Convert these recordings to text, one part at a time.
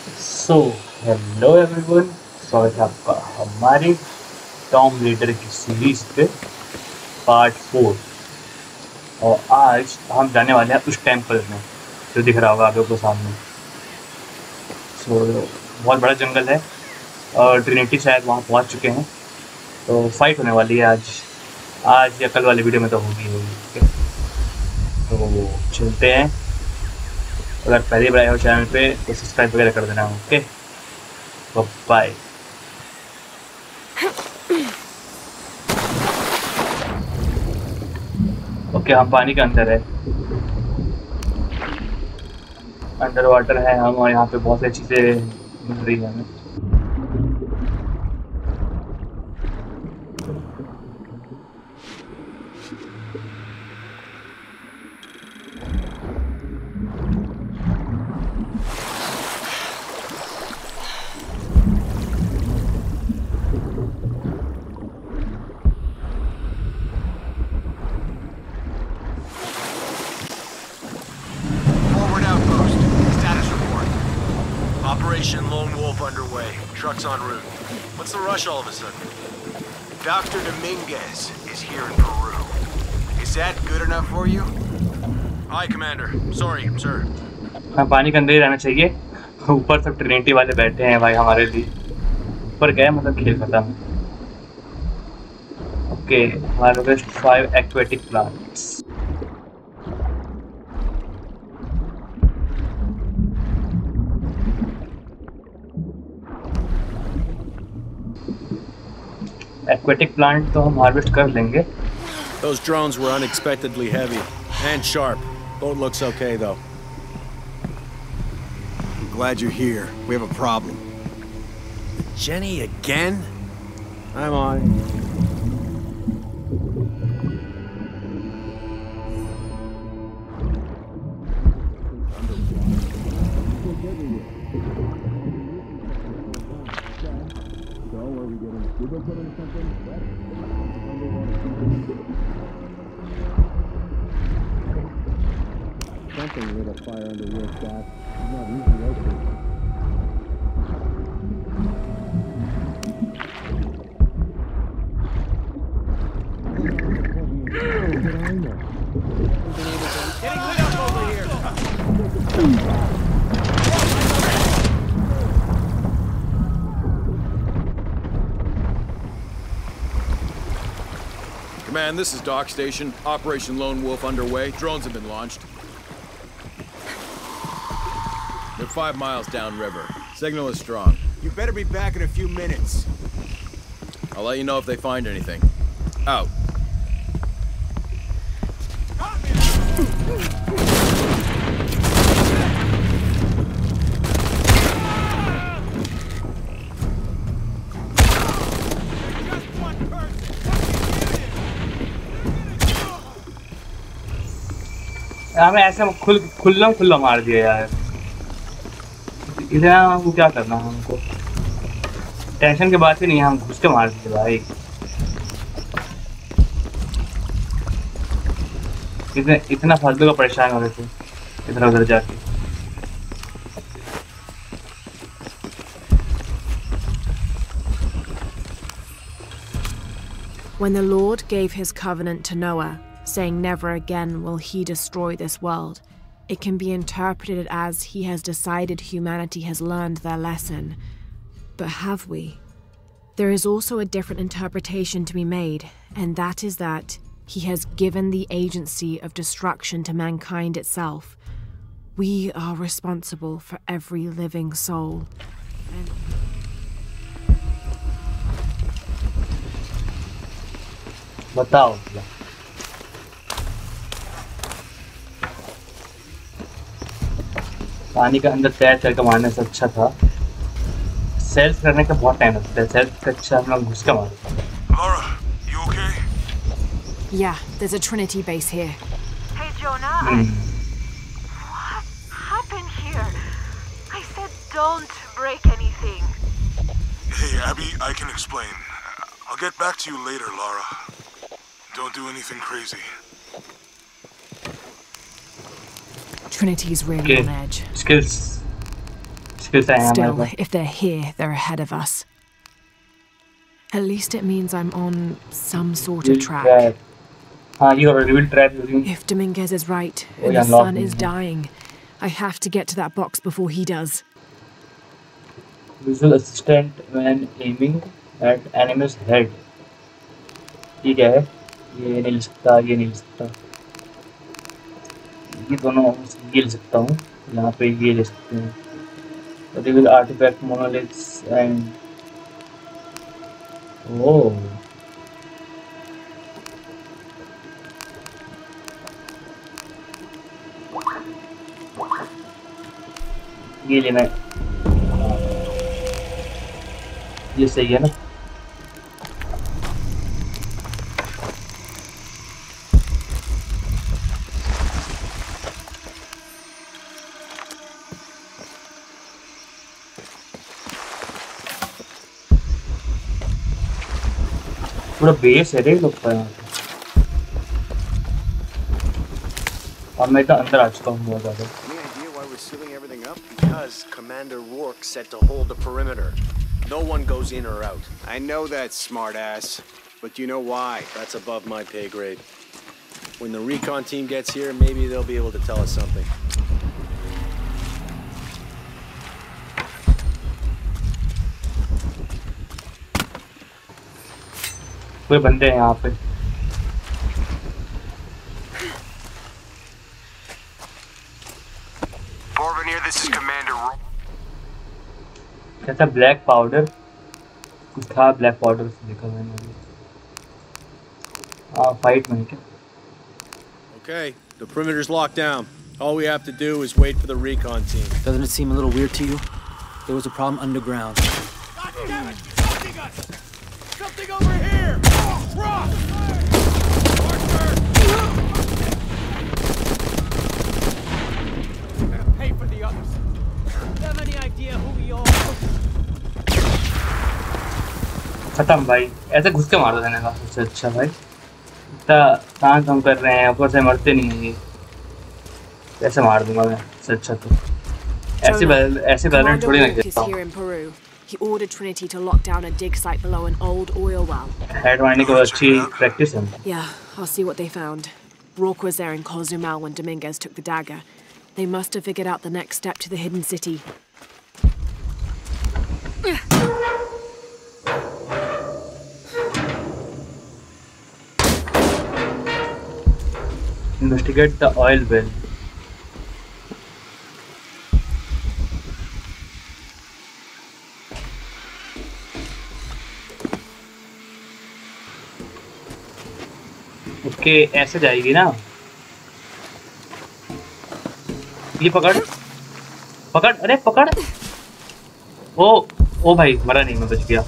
So hello everyone, स्वागत है आपका हमारी टॉम रीडर की सीरीज पे पार्ट 4। और आज हम जाने वाले हैं उस टेम्पल में जो दिख रहा होगा आप लोगों को सामने। बहुत बड़ा जंगल है और ट्रिनिटी शायद वहाँ पहुँच चुके हैं, तो फाइट होने वाली है आज या कल वाले वीडियो में तो होगी। ओके, तो चलते हैं। अगर पहली बार आए हो चैनल पे तो सब्सक्राइब वगैरह कर देना। Okay, bye. ओके, हम पानी के अंदर है, अंडर वाटर है हम, और यहाँ पे बहुत सारी चीज़ें मिल रही है हमें। Forward outpost. Status report. Operation Lone Wolf underway. Trucks en route. What's the rush all of a sudden? Dr. Dominguez is here in Peru. Is that good enough for you? Aye, Commander. Sorry, sir. हाँ, पानी के अंदर ही रहना चाहिए। ऊपर सब Trinity वाले बैठे हैं भाई हमारे लिए। ऊपर गए मतलब खेल खत्म। Okay, harvest 5 aquatic plants. Aquatic plant तो हम हार्वेस्ट कर लेंगे। Those drones were unexpectedly heavy and sharp. Boat looks okay though. I'm glad you're here. We have a problem. Jenny again? I'm on it. Something lit a fire under your shaft. It's not easy to open. Getting lit up over here. Command, this is Dock Station. Operation Lone Wolf underway. Drones have been launched. They're 5 miles downriver. Signal is strong. You better be back in a few minutes. I'll let you know if they find anything. Out. हमें ऐसे खुल्ला मार दिया यार। इधर हमको क्या करना है? हमको टेंशन की बात ही नहीं है, हम घुस के मार दिए भाई। इतना फालतू का परेशान हो रहे थे इधर उधर जाके। When the Lord gave his covenant to Noah, saying never again will he destroy this world, it can be interpreted as he has decided humanity has learned their lesson. But have we? There is also a different interpretation to be made, and that is that he has given the agency of destruction to mankind itself. We are responsible for every living soul. बताओ, पानी के अंदर तैर करके मारने से अच्छा था सेल्फ करने का बहुत टाइम लगता है। सेल्फ का अच्छा हम लोग घुस के मारते हैं। Laura, you okay? Yeah, there's a Trinity base here. Hey, Jonah, what happened here? I said don't break anything. Hey, Abby, I can explain. I'll get back to you later, Laura. Don't do anything crazy. Trinity's really Okay. on edge. मुश्किल से आए हमारे Still, pass. if they're here, they're ahead of us. At least it means I'm on some sort of track. हाँ, you are reveal trap using If Dominguez is right, Oh, and yeah, the not sun is me. dying, I have to get to that box before he does. visual assistant when aiming at enemy's head। ये क्या है? ये नहीं ले सकता, ये नहीं ले सकता, ये दोनों ये ले सकता हूँ, यहाँ पे ये ले सकते हैं। Reveal artefact monoliths and oh ये लेना है, ये सही है ना? पूरा बेस है रे लोग का यहाँ पे। और मैं तो अंदर आ चुका हूँ बहुत ज़्यादा। Any idea why we're sealing everything up? Because Commander Rourke said to hold the perimeter. No one goes in or out. I know that, smartass. But do you know why? That's above my pay grade. When the recon team gets here, maybe they'll be able to tell us something. कोई बंदे हैं यहाँ पे। Porvenir, this is Commander Rourke. कहता black powder, कुछ था black powder से लिखा मैंने। हाँ फाइट में क्या? Okay, the perimeter's locked down. All we have to do is wait for the recon team. Doesn't it seem a little weird to you? There was a problem underground. God damn it! Something us! Something over here! Rock! Archer! Pay for the others. Do you have any idea who we are? खत्म भाई, ऐसे घुस के मार दो देने का सबसे अच्छा भाई। इतना काम हम कर रहे हैं, ऊपर से मरते नहीं हैं ये। ऐसे मार दूंगा मैं सबसे अच्छा तो। ऐसे Commander बैलेंस थोड़ी ना Rourke is खेलता here हूँ। in Peru. He ordered Trinity to lock down a dig site below an old oil well. Head मारने की बहुत अच्छी प्रैक्टिस है। Yeah, I'll see what they found. Rourke was there in Cozumel when Dominguez took the dagger. They must have figured out the next step to the hidden city. Investigate the oil well. Okay ऐसे जाएगी ना? ये पकड़ पकड़, अरे पकड़। ओ भाई मरा नहीं, मैं बच गया।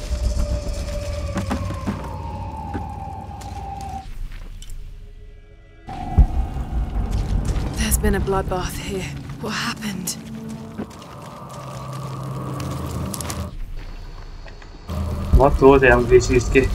There's been a bloodbath here. What happened? बहुत क्लोज है हम किसी चीज के।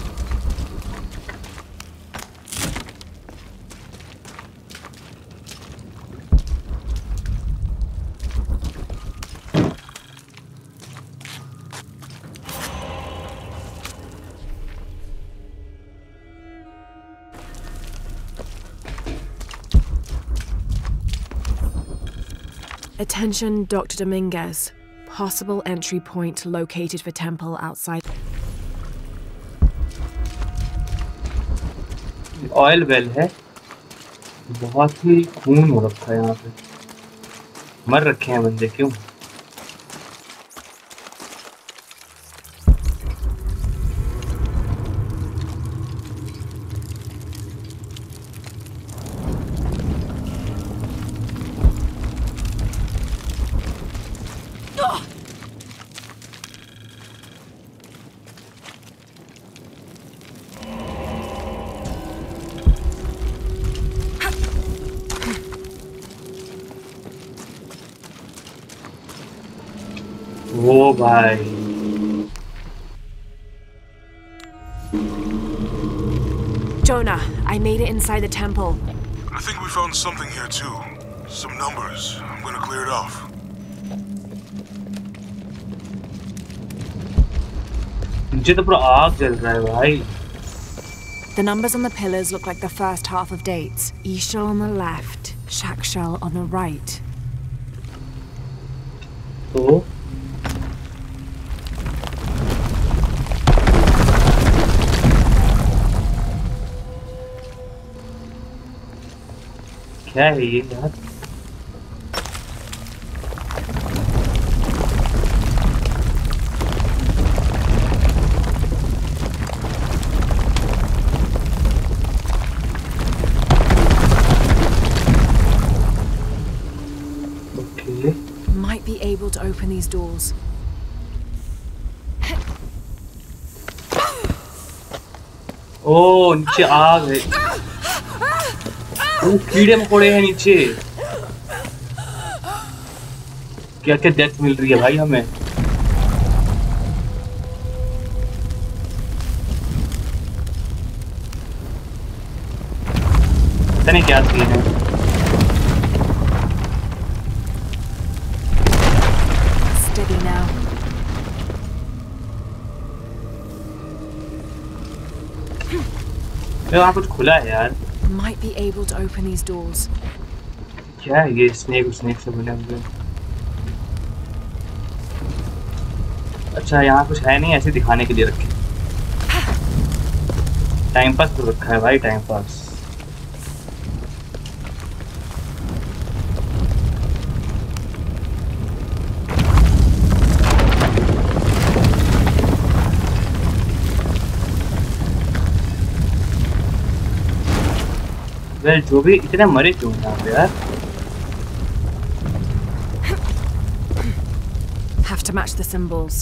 Attention, Dr. Dominguez. Possible entry point located for temple outside. Oil well है, बहुत ही खून हो रखा है यहाँ पे, मर रखे हैं बंदे क्यों? वो भाई Jonah, I made it inside the temple. I think we found something here too. Some numbers. I'm gonna clear it off. नीचे तो पूरा आग जल रहा है भाई। The numbers on the pillars look like the first half of dates. Ishal on the left, Shakshal on the right. तो क्या है ये यार? Might be able to open these doors. ओ नीचे आग है। ओ कीड़े मकोड़े हैं नीचे। क्या क्या डेथ मिल रही है भाई हमें। पता नहीं क्या सीन है। Steady now. वहाँ कुछ खुला है यार। Might be able to open these doors. क्या है ये? स्नेक से बने हुए। अच्छा यहाँ कुछ है नहीं, ऐसे दिखाने के लिए रखे। टाइम पास तो रखा है भाई, टाइम पास। वेल जो भी इतने मरे क्यों यहाँ पे यार? Have to match the symbols.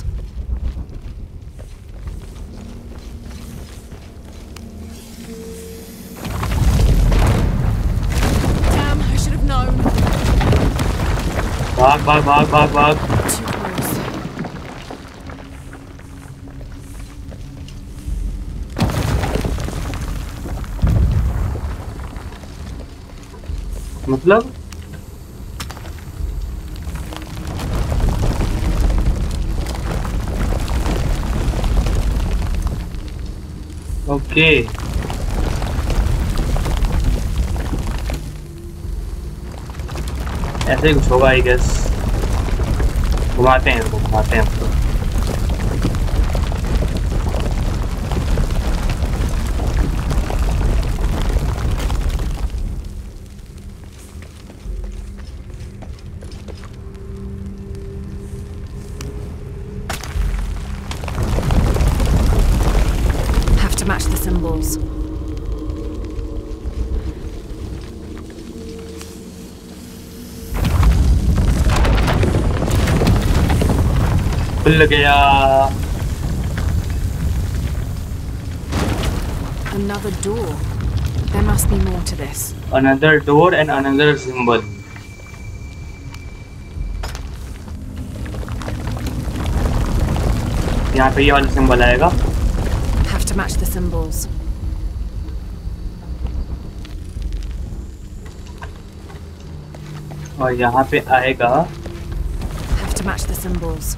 Damn, I should have known. भाग भाग भाग भाग भाग। Too close. मतलब ओके ऐसे ही कुछ होगा आई गेस। घुमाते हैं इसको, घुमाते हैं इसको। Match the symbols. खुल गया। Another door. There must be more to this. Another door and another symbol. यहाँ पे ये वाला सिंबल आएगा। To match the symbols. और यहाँ पे आएगा। Have to match the symbols.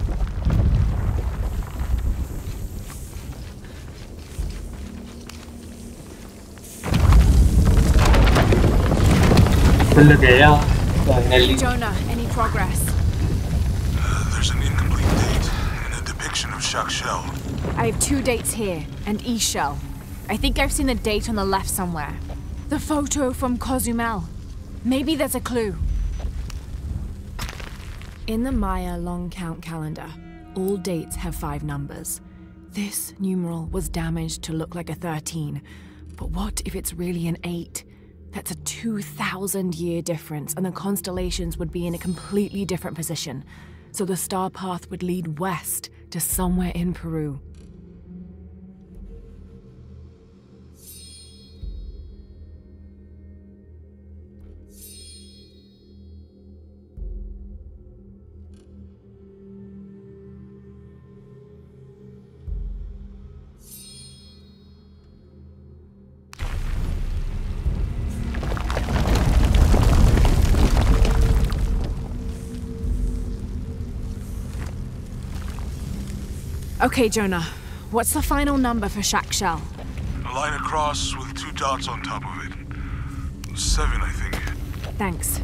खुल गया finally. Jonah, any progress? There's an incomplete date and a depiction of Shakshal. I have 2 dates here, and Ishal. I think I've seen the date on the left somewhere. The photo from Cozumel. Maybe there's a clue. In the Maya long count calendar, all dates have 5 numbers. This numeral was damaged to look like a 13. But what if it's really an 8? That's a 2,000-year difference, and the constellations would be in a completely different position. So the star path would lead west to somewhere in Peru. Okay, Jonah. What's the final number for Shack Shell? A line across with 2 dots on top of it. 7, I think. Thanks.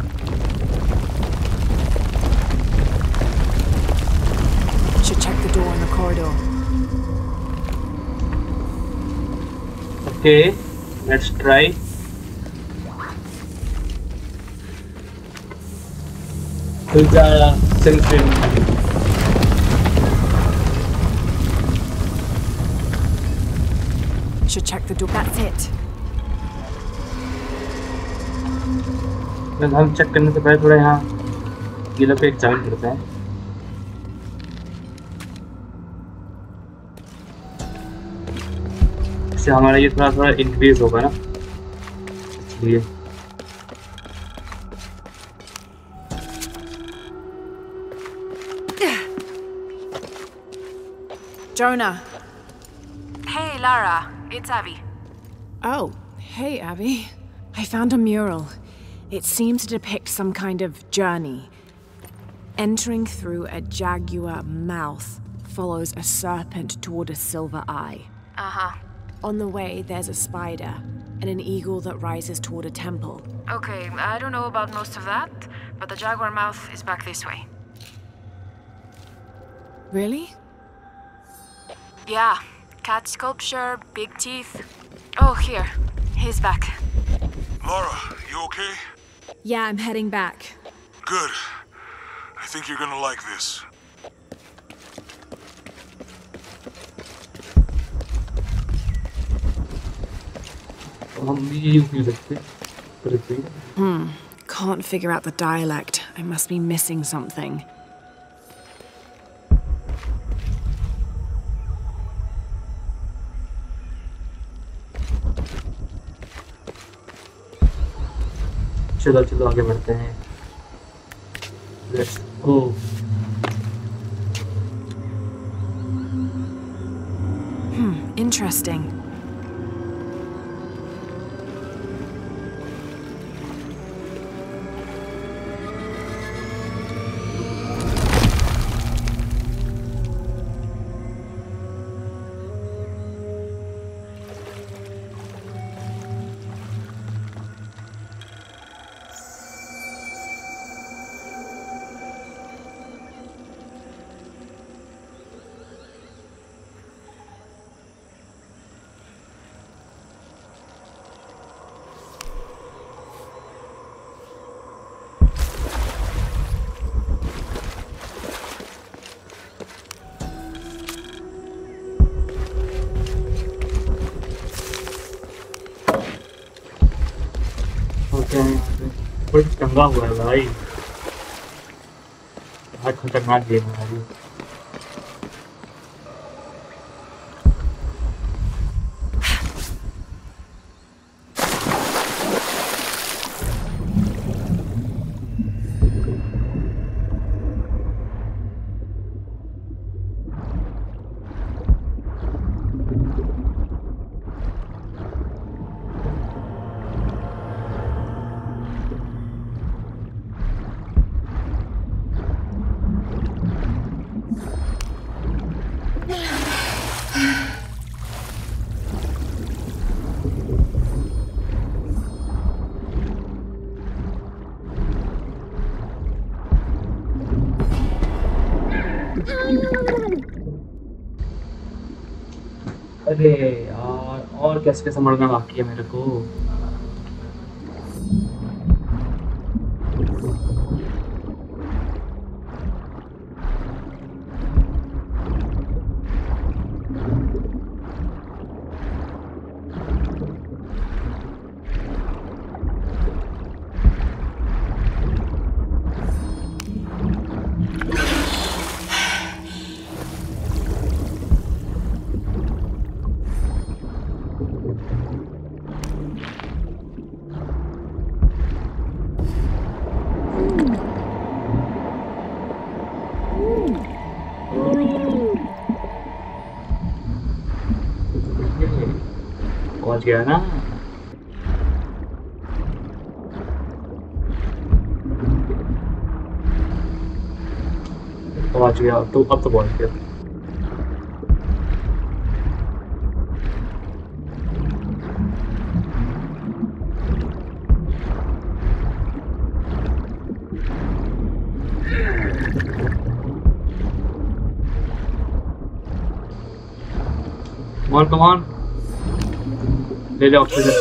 Should check the door in the corridor. Okay, let's try. Should check the door. That's it. हम check करने से पहले थोड़ा यहाँ ये लोग को examine करते हैं। इससे हमारा ये थोड़ा इंक्रीज होगा ना, इसलिए। Jonah. Hey, Lara. It's Abby. Oh, hey, Abby. I found a mural. It seems to depict some kind of journey. Entering through a jaguar mouth follows a serpent toward a silver eye. Uh-huh. On the way, there's a spider and an eagle that rises toward a temple. Okay, I don't know about most of that, but the jaguar mouth is back this way. Really? Yeah. Cat sculpture, big teeth. Oh, here. He's back. Lara, you okay? Yeah, I'm heading back. Good. I think you're gonna like this. Can't figure out the dialect. I must be missing something. चलो चलो आगे बढ़ते हैं। Let's go. Interesting. कुछ टंगा हुआ है भाई, बहुत खतरनाक गेम है भाई। अरे यार, और कैसे समझना बाकी है मेरे को। पहुंच गया ना। पहुंच गया तो अब तो पहुंच गया। Come on. ले ले ऑक्सीजन।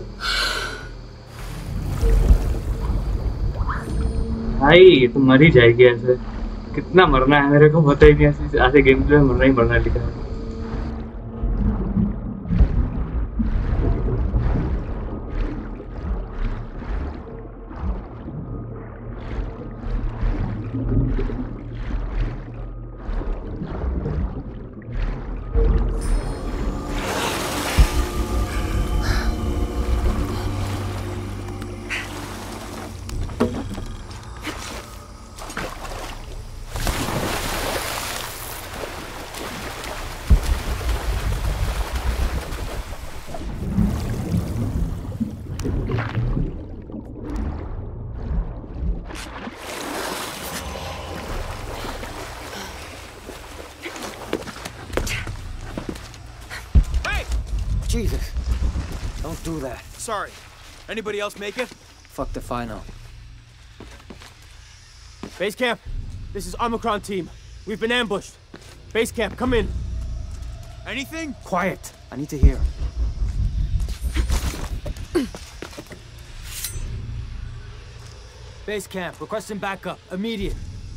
भाई तुम मर ही जाएगी ऐसे। कितना मरना है मेरे को पता ही नहीं, ऐसे गेम में मरना ही मरना लिखा है। Jesus. Don't do that. Sorry. Anybody else make it? Fuck the final. Base camp, this is Omicron team. We've been ambushed. Base camp, come in. Anything? Quiet. I need to hear. Base camp, requesting backup. Immediate.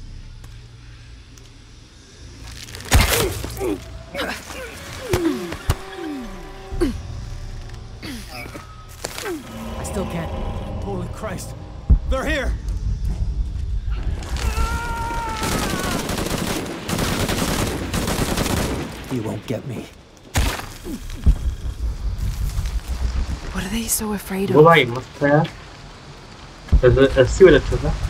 I still can't. Holy Christ. They're here. You won't get me. What are they so afraid वो of? भाई मस्त है यार। अस्सी वाला अच्छा था।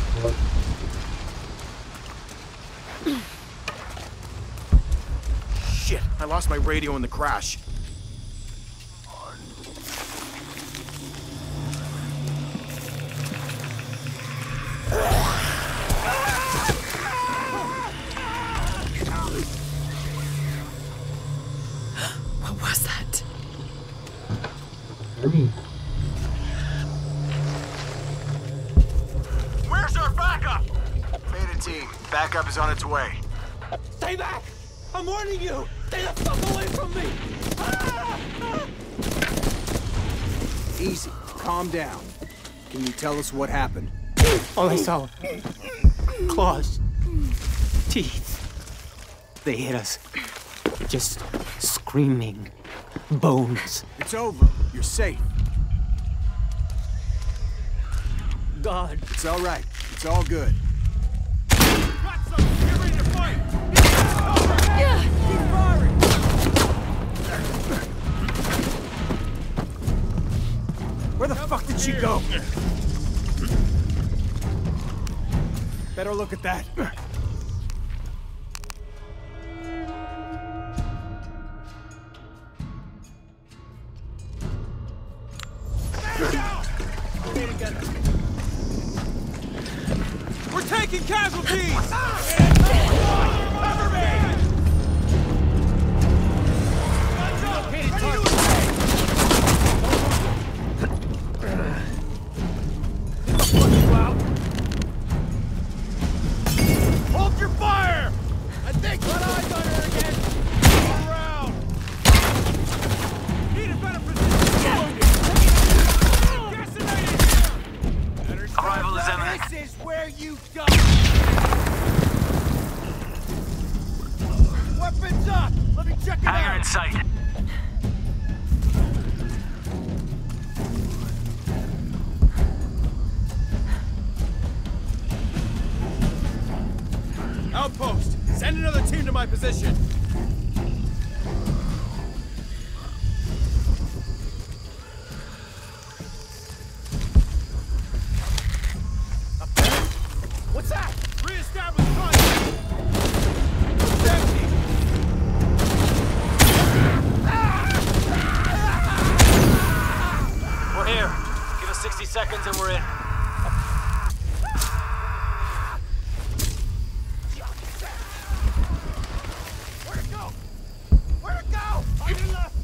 Shit, I lost my radio in the crash. What was that? Where's our backup? Beta team, backup is on its way. Stay back! I'm warning you! Stay the fuck away from me! Easy. Calm down. Can you tell us what happened? All I saw. Claws. Teeth. They hit us. Just screaming. Bones. It's over. You're safe. God. It's all right. It's all good. Got some! Get ready to fight! Keep firing! Where the fuck did she go? Better look at that. Stay together. We're taking casualties! Cover me! Located target. Hold your fire! I think got eyes on her again. All around. Need a better position. Decimated. Arrival is imminent. This is where you go. Weapons up. Let me check it Hangar in out. sight. Outpost. Send another team to my position. What's that? Reestablish contact. It's empty. We're here. Give us 60 seconds and we're in. Where'd it go? Where'd it go? On your left.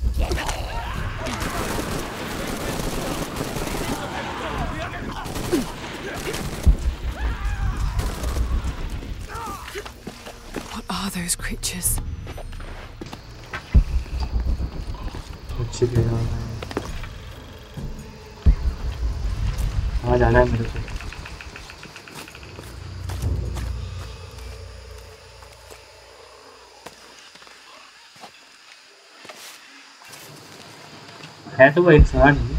What are those creatures? पीछे भी जाना है। कहाँ जाना है मेरे को? है तो वो इंसान ही,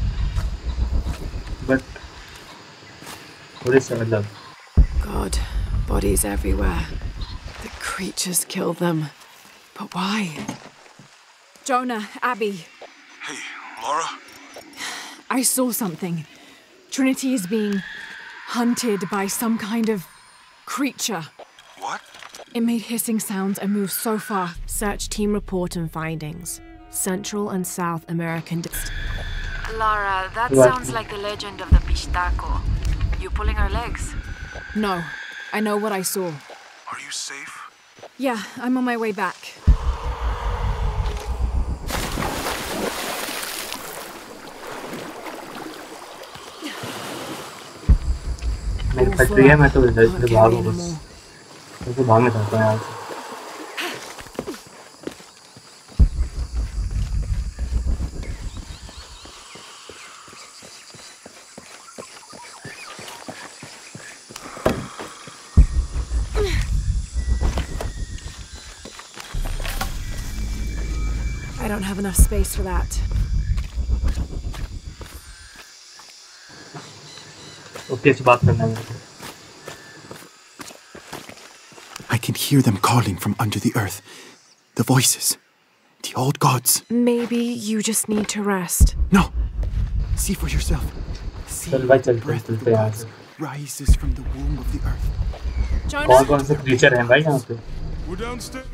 बट थोड़े से मतलब। God, bodies everywhere. The creatures kill them. But why? Jonah, Abby, Hey, Laura? I saw something. Trinity is being hunted by some kind of creature. What? It made hissing sounds and moved so far. Search team report and findings. Central and South American. Lara, that What? sounds like the legend of the Pistaco. You pulling our legs? No, I know what I saw. Are you safe? Yeah, I'm on my way back. मेरी factory है, मैं तो इधर से भागूं बस। मैं तो भागना चाहता हूँ यहाँ से। I don't have enough space for that. Okay, से बात करना है मेरे को। I can hear them calling from under the earth. The voices. The old gods. Maybe you just need to rest. No. See for yourself. See चल भाई, the चलते breath of चलते the यहाँ gods से। rises from the womb of the earth. कौन कौन से creature हैं भाई यहाँ पे? We're downstairs.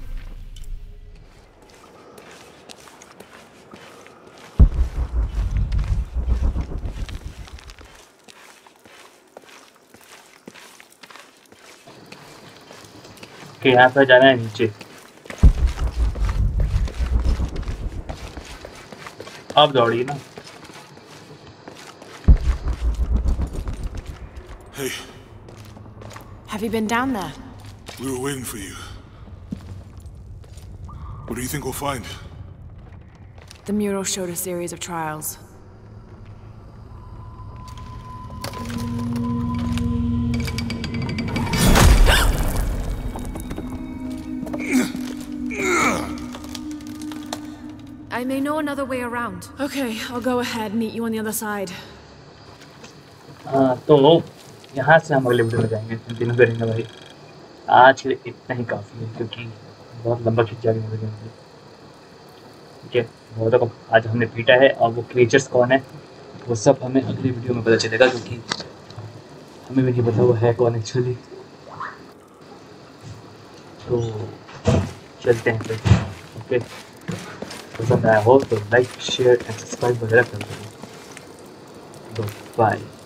कि यहाँ पे जाना है नीचे। अब दौड़िए ना। Hey, Have you been down there? we were waiting for you. What do you think we'll find? The mural showed a series of trials. I may know another way around. Okay, I'll go ahead, meet you on the other side. तो यहाँ से हम अगले video में जाएंगे, continue करेंगे भाई। आज के लिए इतना ही काफ़ी है, क्योंकि बहुत लंबा खिंच जाएगा वीडियो में। ठीक है, बहुतों को आज हमने पीटा है, और वो क्रीचर्स कौन है वो सब हमें अगली वीडियो में पता चलेगा, क्योंकि हमें भी नहीं पता वो है कौन एक्चुअली। तो चलते हैं फिर। ओके, पसंद आया हो तो लाइक, शेयर एंड सब्सक्राइब वगैरह कर दो। बाय।